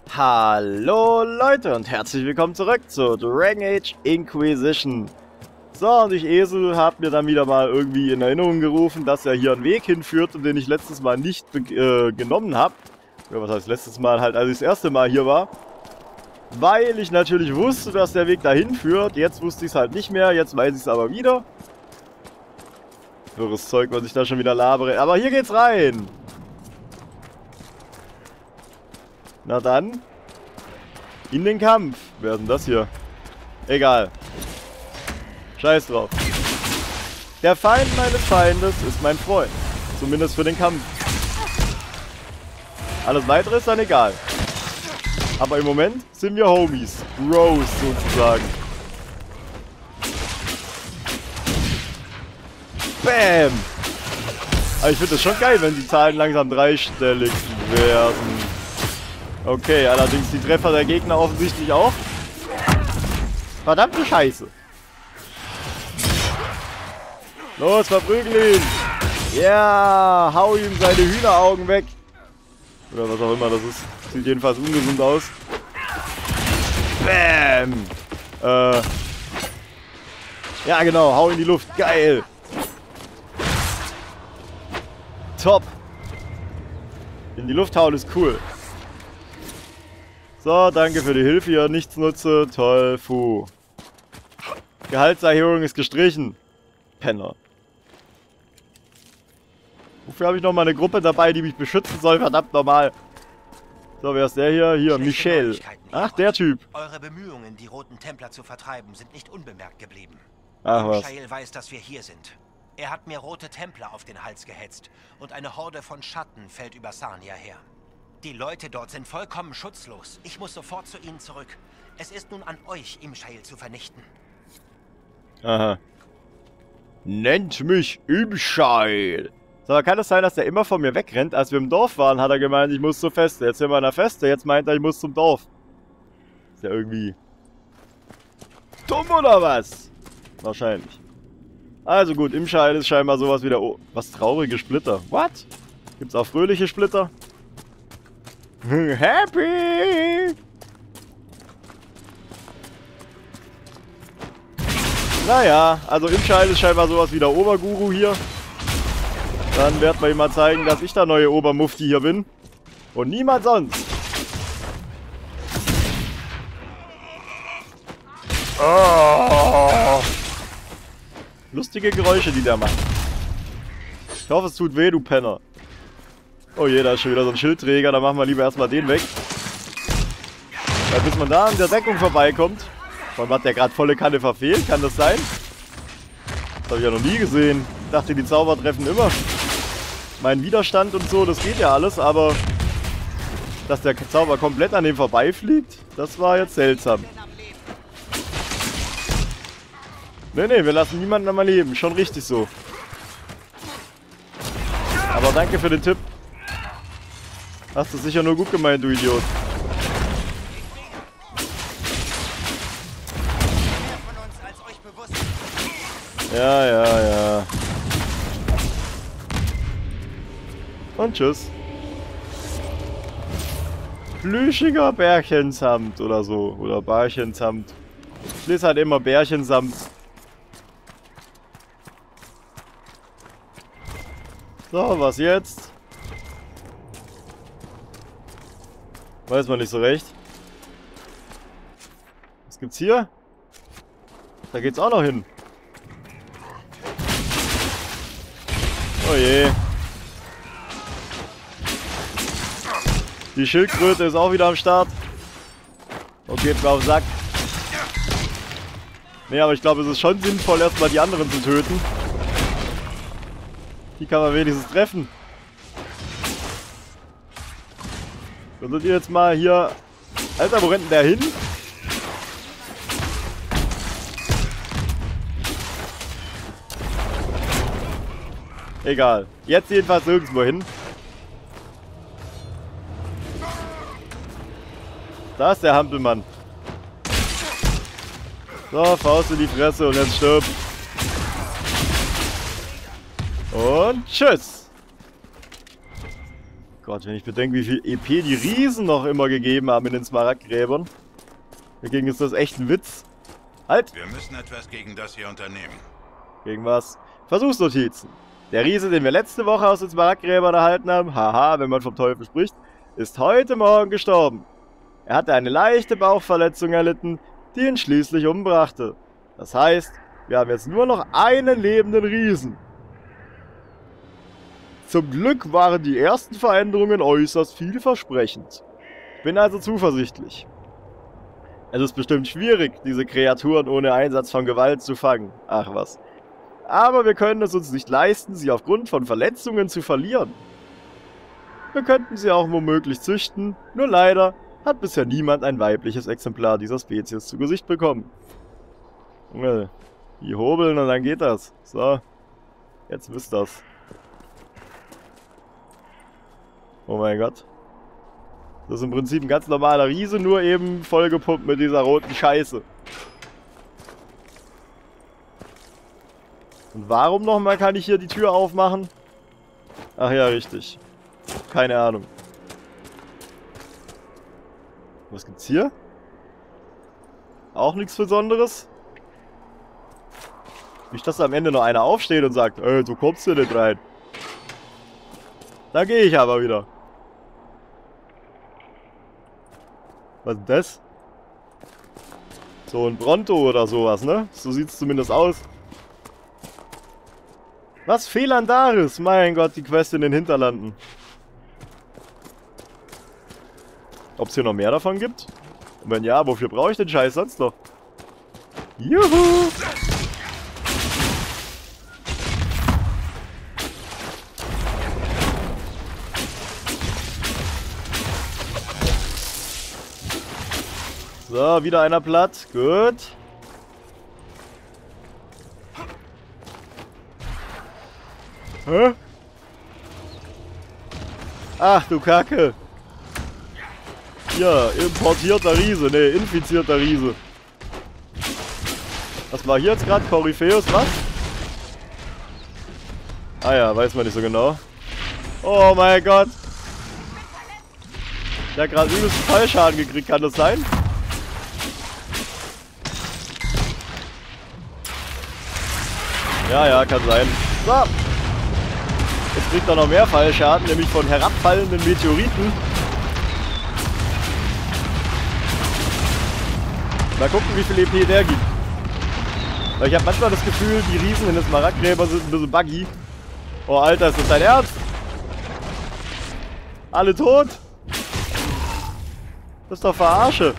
Hallo Leute und herzlich willkommen zurück zu Dragon Age Inquisition. So, und ich Esel habe mir dann wieder mal irgendwie in Erinnerung gerufen, dass ja hier ein Weg hinführt, den ich letztes Mal nicht genommen habe. Ja, was heißt letztes Mal? Halt, als ich das erste Mal hier war. Weil ich natürlich wusste, dass der Weg dahin führt. Jetzt wusste ich es halt nicht mehr, jetzt weiß ich es aber wieder. Wirres Zeug, was ich da schon wieder labere. Aber hier geht's rein. Na dann. In den Kampf. Wer ist denn das hier? Egal. Scheiß drauf. Der Feind meines Feindes ist mein Freund. Zumindest für den Kampf. Alles weitere ist dann egal. Aber im Moment sind wir Homies. Bros sozusagen. Bam! Aber ich finde das schon geil, wenn die Zahlen langsam dreistellig werden. Okay, allerdings die Treffer der Gegner offensichtlich auch. Verdammte Scheiße. Los, verprügel ihn. Ja, hau ihm seine Hühneraugen weg. Oder was auch immer das ist. Sieht jedenfalls ungesund aus. Bam. Ja genau, hau in die Luft. Geil. Top. In die Luft hauen ist cool. So, danke für die Hilfe, ihr Nichtsnutze. Toll, fu. Gehaltserhöhung ist gestrichen. Penner. Wofür habe ich noch mal eine Gruppe dabei, die mich beschützen soll? Verdammt normal. So, wer ist der hier? Hier, Michel. Ach, der Typ. Eure Bemühungen, die Roten Templer zu vertreiben, sind nicht unbemerkt geblieben. Ach was. Michael weiß, dass wir hier sind. Er hat mir Rote Templer auf den Hals gehetzt und eine Horde von Schatten fällt über Sarnia her. Die Leute dort sind vollkommen schutzlos. Ich muss sofort zu ihnen zurück. Es ist nun an euch, Imshael zu vernichten. Aha. Nennt mich Imshael. So, kann es sein, dass der immer von mir wegrennt? Als wir im Dorf waren, hat er gemeint, ich muss zur Feste. Jetzt sind wir an der Feste, jetzt meint er, ich muss zum Dorf. Ist ja irgendwie dumm oder was? Wahrscheinlich. Also gut, Imshael ist scheinbar sowas wie der... Oh, was traurige Splitter. What? Gibt's auch fröhliche Splitter? Happy! Naja, also Imshael ist scheinbar sowas wie der Oberguru hier. Dann werden wir ihm mal zeigen, dass ich der neue Obermufti hier bin. Und niemand sonst. Oh. Lustige Geräusche, die der macht. Ich hoffe, es tut weh, du Penner. Oh je, da ist schon wieder so ein Schildträger. Da machen wir lieber erstmal den weg. Weil bis man da an der Deckung vorbeikommt. Von was der gerade volle Kanne verfehlt, kann das sein? Das habe ich ja noch nie gesehen. Ich dachte, die Zauber treffen immer. Mein Widerstand und so, das geht ja alles, aber dass der Zauber komplett an dem vorbeifliegt, das war jetzt seltsam. Nee, wir lassen niemanden einmal leben. Schon richtig so. Aber danke für den Tipp. Hast du sicher nur gut gemeint, du Idiot. Ja. Und tschüss. Plüschiger Bärchensamt oder so. Oder Barchensamt. Ich lese halt immer Bärchensamt. So, was jetzt? Weiß man nicht so recht. Was gibt's hier? Da geht's auch noch hin. Oh je. Die Schildkröte ist auch wieder am Start. Und geht mir auf den Sack. Nee, aber ich glaube, es ist schon sinnvoll, erstmal die anderen zu töten. Die kann man wenigstens treffen. Würdet ihr jetzt mal hier... Alter, wo rennt denn der hin? Egal. Jetzt jedenfalls nirgendwo hin. Da ist der Hampelmann. So, Faust in die Fresse und jetzt stirbt. Und tschüss. Gott, wenn ich bedenke, wie viel EP die Riesen noch immer gegeben haben in den Smaragdgräbern. Dagegen ist das echt ein Witz. Halt! Wir müssen etwas gegen das hier unternehmen. Gegen was? Versuchsnotizen. Der Riese, den wir letzte Woche aus den Smaragdgräbern erhalten haben, haha, wenn man vom Teufel spricht, ist heute Morgen gestorben. Er hatte eine leichte Bauchverletzung erlitten, die ihn schließlich umbrachte. Das heißt, wir haben jetzt nur noch einen lebenden Riesen. Zum Glück waren die ersten Veränderungen äußerst vielversprechend. Ich bin also zuversichtlich. Es ist bestimmt schwierig, diese Kreaturen ohne Einsatz von Gewalt zu fangen. Ach was. Aber wir können es uns nicht leisten, sie aufgrund von Verletzungen zu verlieren. Wir könnten sie auch womöglich züchten, nur leider hat bisher niemand ein weibliches Exemplar dieser Spezies zu Gesicht bekommen. Die hobeln und dann geht das. So, jetzt wisst das. Oh mein Gott. Das ist im Prinzip ein ganz normaler Riese, nur eben vollgepumpt mit dieser roten Scheiße. Und warum nochmal kann ich hier die Tür aufmachen? Ach ja, richtig. Keine Ahnung. Was gibt's hier? Auch nichts Besonderes? Nicht, dass da am Ende noch einer aufsteht und sagt, du kommst hier nicht rein. Da gehe ich aber wieder. Was ist das? So ein Bronto oder sowas, ne? So sieht's zumindest aus. Was? Phalandaris? Mein Gott, die Quest in den Hinterlanden. Ob es hier noch mehr davon gibt? Und wenn ja, wofür brauche ich den Scheiß sonst noch? Juhu! So, wieder einer platt. Gut. Hä? Ach du Kacke. Ja, importierter Riese. Ne, infizierter Riese. Was war hier jetzt gerade? Korypheus, was? Ah ja, weiß man nicht so genau. Oh mein Gott. Der hat gerade übelst Fallschaden gekriegt, kann das sein? Ja, ja, kann sein. So. Jetzt kriegt er noch mehr Fallschaden, nämlich von herabfallenden Meteoriten. Mal gucken, wie viel EP der gibt. Weil ich habe manchmal das Gefühl, die Riesen in den Smaragdgräbern sind ein bisschen buggy. Oh, Alter, ist das dein Ernst? Alle tot? Das ist doch Verarsche.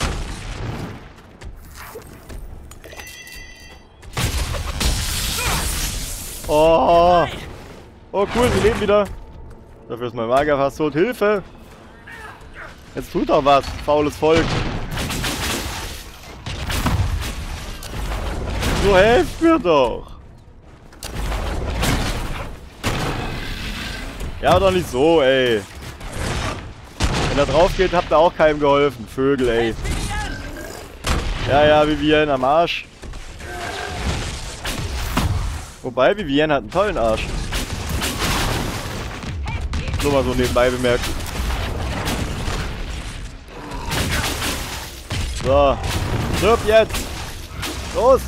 Oh. Oh cool, sie leben wieder. Dafür ist mein Magier fast tot. Hilfe! Jetzt tut doch was, faules Volk. So, helft mir doch. Ja, doch nicht so, ey. Wenn er drauf geht, habt ihr auch keinem geholfen. Vögel, ey. Ja, ja, Vivienne am Arsch. Wobei, Vivienne hat einen tollen Arsch. Nur mal so nebenbei bemerkt. So. Stirb jetzt! Los!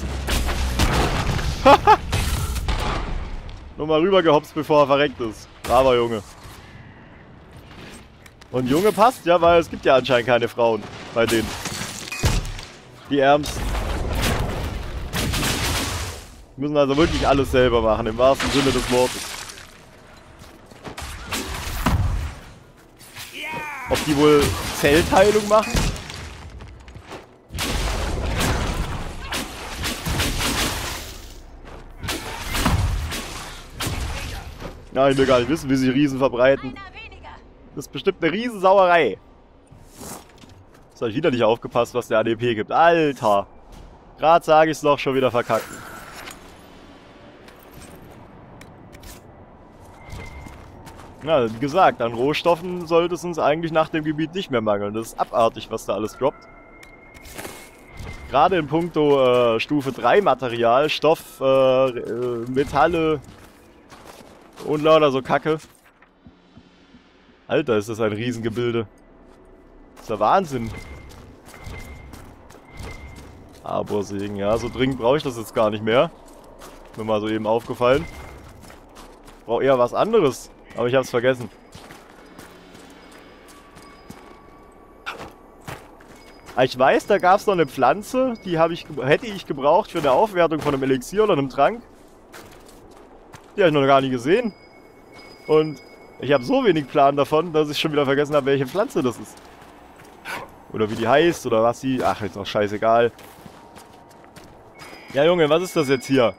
Nur mal rüber gehopst, bevor er verreckt ist. Braver Junge. Und Junge passt ja, weil es gibt ja anscheinend keine Frauen bei denen. Die Ärmsten. Müssen also wirklich alles selber machen, im wahrsten Sinne des Wortes. Ob die wohl Zellteilung machen? Ja, ich will gar nicht wissen, wie sie Riesen verbreiten. Das ist bestimmt eine Riesensauerei. Jetzt habe ich wieder nicht aufgepasst, was der ADP gibt. Alter! Gerade sage ich es doch, schon wieder verkackt. Ja, wie gesagt, an Rohstoffen sollte es uns eigentlich nach dem Gebiet nicht mehr mangeln. Das ist abartig, was da alles droppt. Gerade in puncto Stufe 3 Material, Stoff, Metalle und lauter so Kacke. Alter, ist das ein Riesengebilde. Das ist der Wahnsinn. Arborsägen, ja, so dringend brauche ich das jetzt gar nicht mehr. Mir mal so eben aufgefallen. Ich brauche eher was anderes, aber ich habe es vergessen. Ich weiß, da gab es noch eine Pflanze, die hätte ich gebraucht für eine Aufwertung von einem Elixier oder einem Trank. Die habe ich noch gar nicht gesehen. Und ich habe so wenig Plan davon, dass ich schon wieder vergessen habe, welche Pflanze das ist. Oder wie die heißt, oder was sie... Ach, ist doch scheißegal. Ja, Junge, was ist das jetzt hier?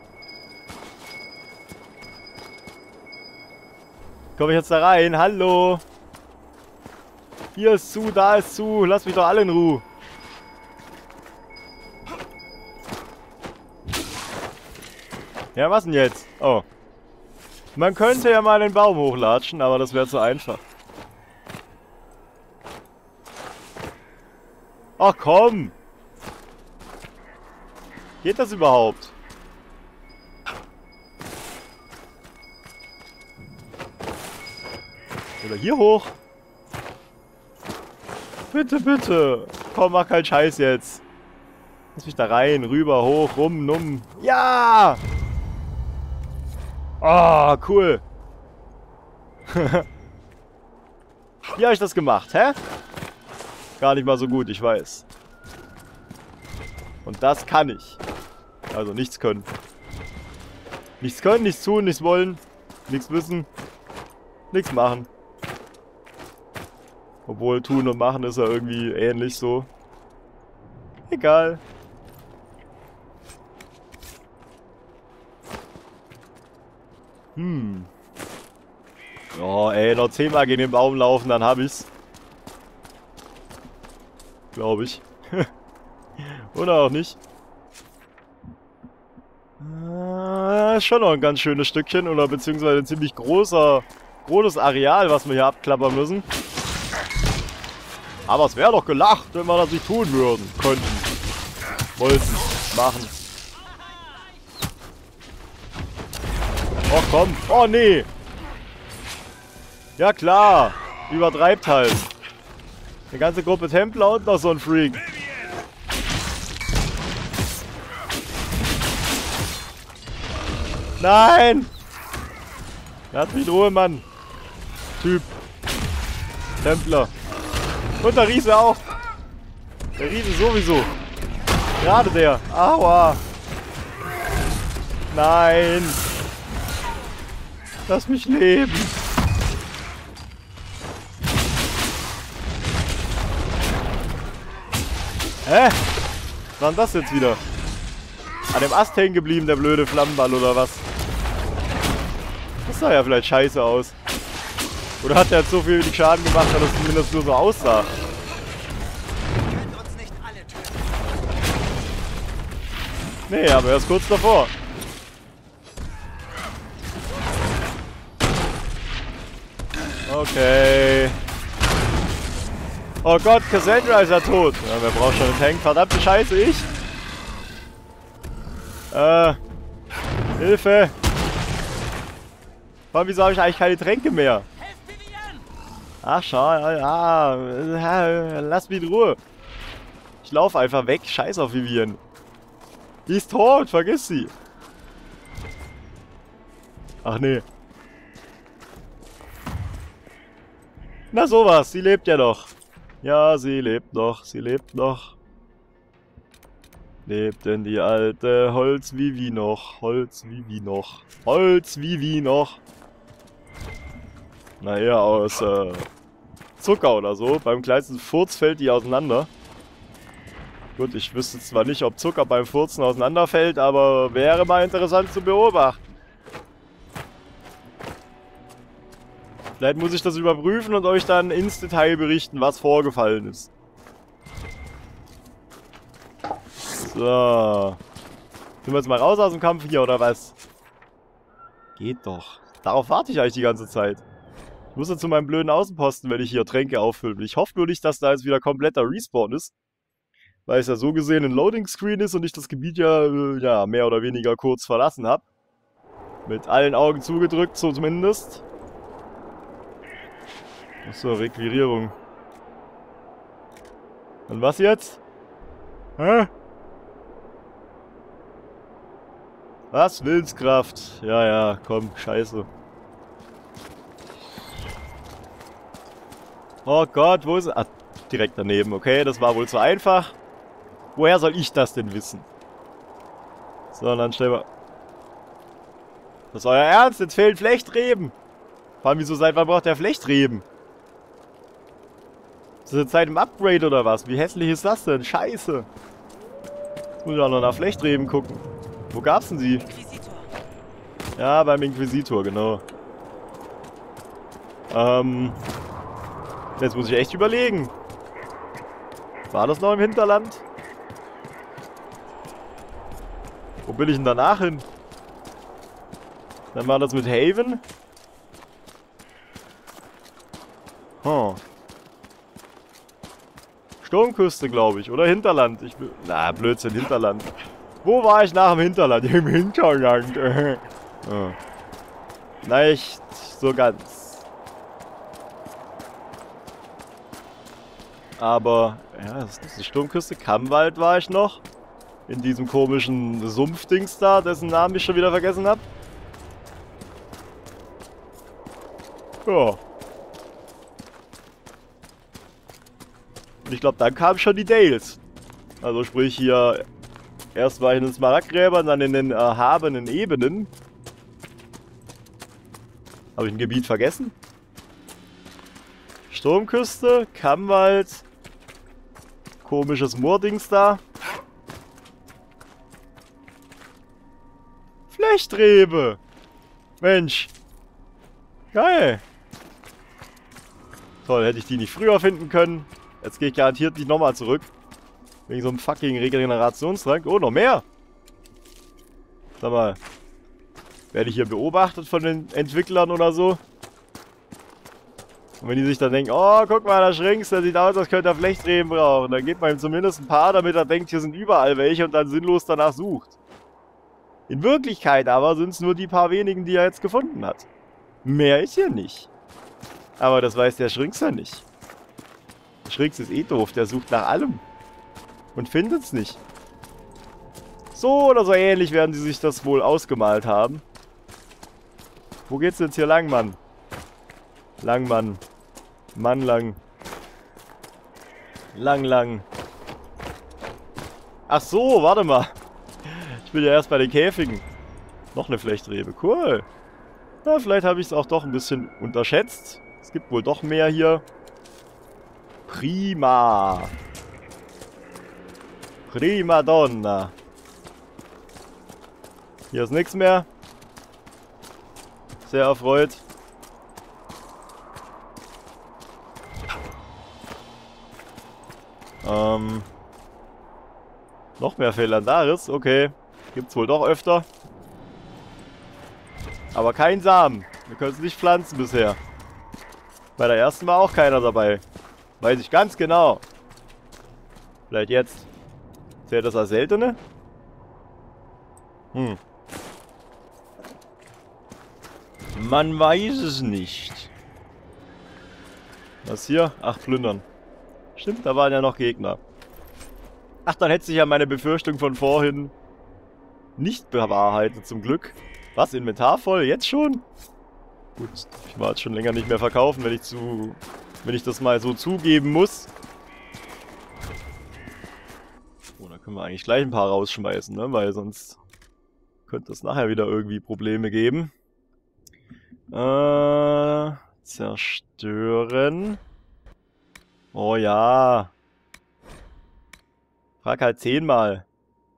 Komme ich jetzt da rein? Hallo? Hier ist zu, da ist zu. Lass mich doch alle in Ruhe. Ja, was denn jetzt? Oh. Man könnte ja mal den Baum hochlatschen, aber das wäre zu einfach. Ach komm! Geht das überhaupt? Oder hier hoch? Bitte, bitte! Komm, mach keinen Scheiß jetzt. Lass mich da rein, rüber, hoch, rum, numm. Ja! Ah, cool. Wie habe ich das gemacht, hä? Gar nicht mal so gut, ich weiß. Und das kann ich. Also nichts können. Nichts können, nichts tun, nichts wollen. Nichts wissen. Nichts machen. Obwohl tun und machen ist ja irgendwie ähnlich so. Egal. Oh, ey, noch 10-mal gegen den Baum laufen, dann hab ich's. Glaube ich. Oder auch nicht. Ist schon noch ein ganz schönes Stückchen, oder beziehungsweise ein ziemlich großes Areal, was wir hier abklappern müssen. Aber es wäre doch gelacht, wenn wir das nicht tun würden, könnten. Wollten, machen. Oh komm, oh nee. Ja klar, übertreibt halt. Eine ganze Gruppe Templer und noch so ein Freak. Nein! Lass mich in Ruhe, Mann. Typ. Templer. Und der Riese auch. Der Riese sowieso. Gerade der. Aua. Nein. Lass mich leben. Hä? Was war denn das jetzt wieder? An dem Ast hängen geblieben, der blöde Flammenball oder was? Das sah ja vielleicht scheiße aus. Oder hat der jetzt so viel Schaden gemacht, dass es zumindest nur so aussah? Nee, aber er ist kurz davor. Okay. Oh Gott, Cassandra ist ja tot. Ja, wer braucht schon einen Tank? Verdammte Scheiße, ich. Hilfe. Warum, wieso habe ich eigentlich keine Tränke mehr? Ach, schau, lass mich in Ruhe. Ich laufe einfach weg. Scheiß auf Vivian. Die ist tot, vergiss sie. Ach nee. Na sowas, sie lebt ja noch. Ja, sie lebt noch, sie lebt noch. Lebt denn die alte Holz-Vivi noch? Holz-Vivi noch. Holz-Vivi noch. Naja, aus Zucker oder so. Beim kleinsten Furz fällt die auseinander. Gut, ich wüsste zwar nicht, ob Zucker beim Furzen auseinanderfällt, aber wäre mal interessant zu beobachten. Vielleicht muss ich das überprüfen und euch dann ins Detail berichten, was vorgefallen ist. So. Sind wir jetzt mal raus aus dem Kampf hier, oder was? Geht doch. Darauf warte ich eigentlich die ganze Zeit. Ich muss jetzt zu meinem blöden Außenposten, wenn ich hier Tränke auffüllen will. Ich hoffe nur nicht, dass da jetzt wieder kompletter Respawn ist. Weil es ja so gesehen ein Loading-Screen ist und ich das Gebiet ja mehr oder weniger kurz verlassen habe. Mit allen Augen zugedrückt, so zumindest. Achso, Requirierung. Und was jetzt? Hä? Was? Willenskraft. Ja, ja, komm, scheiße. Oh Gott, wo ist er? Ah, direkt daneben, okay, das war wohl zu einfach. Woher soll ich das denn wissen? So, dann stellen wir... Das ist euer Ernst? Jetzt fehlen Flechtreben. Vor allem, wieso seit wann braucht der Flechtreben? Ist das jetzt seit dem Upgrade oder was? Wie hässlich ist das denn? Scheiße. Jetzt muss ich auch noch nach Flechtreben gucken. Wo gab's denn sie? Inquisitor. Ja, beim Inquisitor, genau. Jetzt muss ich echt überlegen. War das noch im Hinterland? Wo bin ich denn danach hin? Dann war das mit Haven. Huh. Sturmküste, glaube ich. Oder Hinterland. Na, Blödsinn, Hinterland. Wo war ich nach dem Hinterland? Im Hinterland. Oh. Nicht so ganz. Aber, ja, das ist die Sturmküste. Kammwald war ich noch. In diesem komischen Sumpfdings da, dessen Namen ich schon wieder vergessen habe. Ja. Und ich glaube, dann kamen schon die Dales. Also sprich hier, erst war ich in den Smaragdgräbern, dann in den erhabenen Ebenen. Habe ich ein Gebiet vergessen? Sturmküste, Kammwald, komisches Moordings da. Flechtrebe! Mensch! Geil! Toll, hätte ich die nicht früher finden können. Jetzt gehe ich garantiert nicht nochmal zurück. Wegen so einem fucking Regenerationstrank. Oh, noch mehr! Sag mal. Werde ich hier beobachtet von den Entwicklern oder so? Und wenn die sich dann denken, oh, guck mal, der Schrinks, der sieht aus, als könnte er Flechtreben brauchen. Dann gibt man ihm zumindest ein paar, damit er denkt, hier sind überall welche und dann sinnlos danach sucht. In Wirklichkeit aber sind es nur die paar wenigen, die er jetzt gefunden hat. Mehr ist hier nicht. Aber das weiß der Schrinks ja nicht. Der Schrinks ist eh doof, der sucht nach allem. Und findet es nicht. So oder so ähnlich werden sie sich das wohl ausgemalt haben. Wo geht's jetzt hier lang, Mann? Lang, Mann. Mann, lang. Lang, lang. Ach so, warte mal. Ich bin ja erst bei den Käfigen. Noch eine Flechtrebe. Cool. Na, vielleicht habe ich es auch doch ein bisschen unterschätzt. Es gibt wohl doch mehr hier. Prima. Prima Donna. Hier ist nichts mehr. Sehr erfreut. Noch mehr Phalandaris, okay. Gibt's wohl doch öfter. Aber kein Samen. Wir können es nicht pflanzen bisher. Bei der ersten war auch keiner dabei. Weiß ich ganz genau. Vielleicht jetzt. Zählt das als seltene? Hm. Man weiß es nicht. Was hier? Ach, plündern. Stimmt, da waren ja noch Gegner. Ach, dann hätte sich ja meine Befürchtung von vorhin nicht bewahrheitet, zum Glück. Was, Inventar voll? Jetzt schon? Gut, ich war jetzt schon länger nicht mehr verkaufen, wenn ich das mal so zugeben muss. Oh, da können wir eigentlich gleich ein paar rausschmeißen, ne? Weil sonst könnte es nachher wieder irgendwie Probleme geben. Zerstören. Oh ja. Frag halt 10-mal.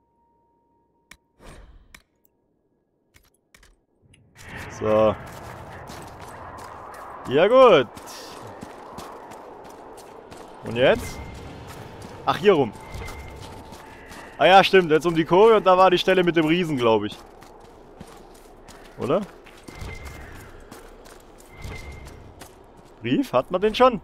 So. Ja gut. Und jetzt? Ach, hier rum. Ah ja, stimmt. Jetzt um die Kurve und da war die Stelle mit dem Riesen, glaube ich. Oder? Brief? Hat man den schon?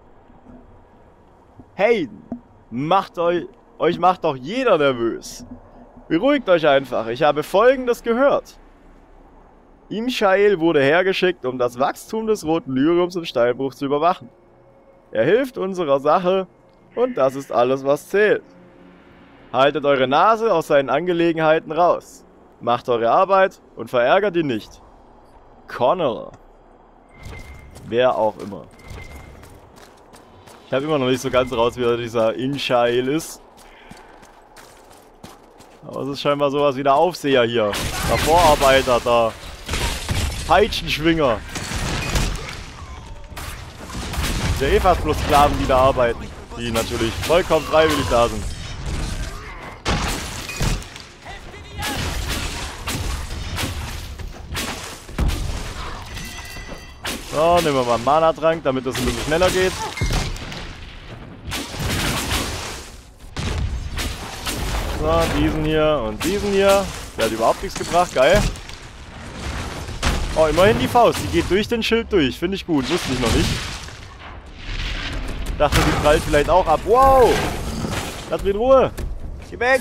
Hey! Euch macht doch jeder nervös. Beruhigt euch einfach. Ich habe Folgendes gehört. Imshael wurde hergeschickt, um das Wachstum des Roten Lyriums im Steinbruch zu überwachen. Er hilft unserer Sache und das ist alles, was zählt. Haltet eure Nase aus seinen Angelegenheiten raus. Macht eure Arbeit und verärgert ihn nicht. Connor. Wer auch immer. Ich habe immer noch nicht so ganz raus, wie dieser Imshael ist. Aber es ist scheinbar sowas wie der Aufseher hier. Der Vorarbeiter, der Peitschenschwinger. Der eh fast bloß Sklaven, die da arbeiten. Die natürlich vollkommen freiwillig da sind. So, nehmen wir mal einen Mana-Trank, damit das ein bisschen schneller geht. So, diesen hier und diesen hier. Der hat überhaupt nichts gebracht, geil. Oh, immerhin die Faust, die geht durch den Schild durch. Finde ich gut, wusste ich noch nicht. Dachte, die prallt vielleicht auch ab. Wow! Lass mich in Ruhe. Geh weg!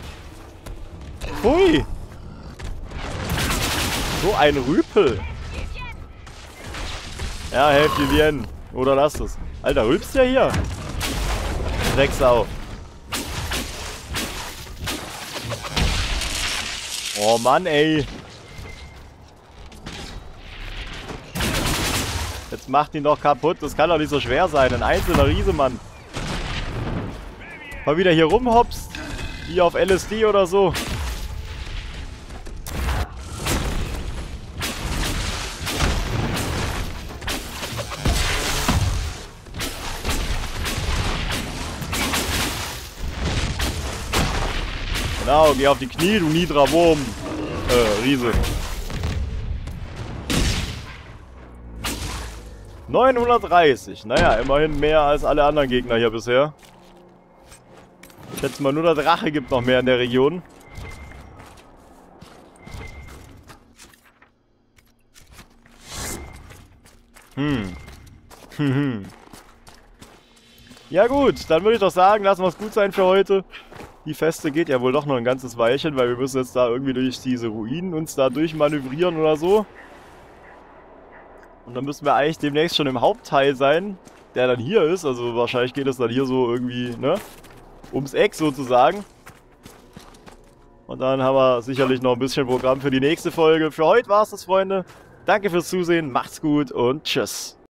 Hui! So ein Rüpel. Ja, helft Vivienne. Oder lasst es. Alter, rülpst ja hier. Drecksau. Oh Mann, ey. Jetzt macht ihn doch kaputt. Das kann doch nicht so schwer sein. Ein einzelner Riesemann. Mal wieder hier rumhopst. Wie auf LSD oder so. Genau, geh auf die Knie, du niedrer Wurm. Riese. 930. Naja, immerhin mehr als alle anderen Gegner hier bisher. Ich schätze mal, nur der Drache gibt noch mehr in der Region. Ja gut, dann würde ich doch sagen, lassen wir es gut sein für heute. Die Feste geht ja wohl doch noch ein ganzes Weilchen, weil wir müssen jetzt da irgendwie durch diese Ruinen uns da durchmanövrieren oder so. Und dann müssen wir eigentlich demnächst schon im Hauptteil sein, der dann hier ist. Also wahrscheinlich geht es dann hier so irgendwie, ne? Ums Eck sozusagen. Und dann haben wir sicherlich noch ein bisschen Programm für die nächste Folge. Für heute war es das, Freunde. Danke fürs Zusehen, macht's gut und tschüss.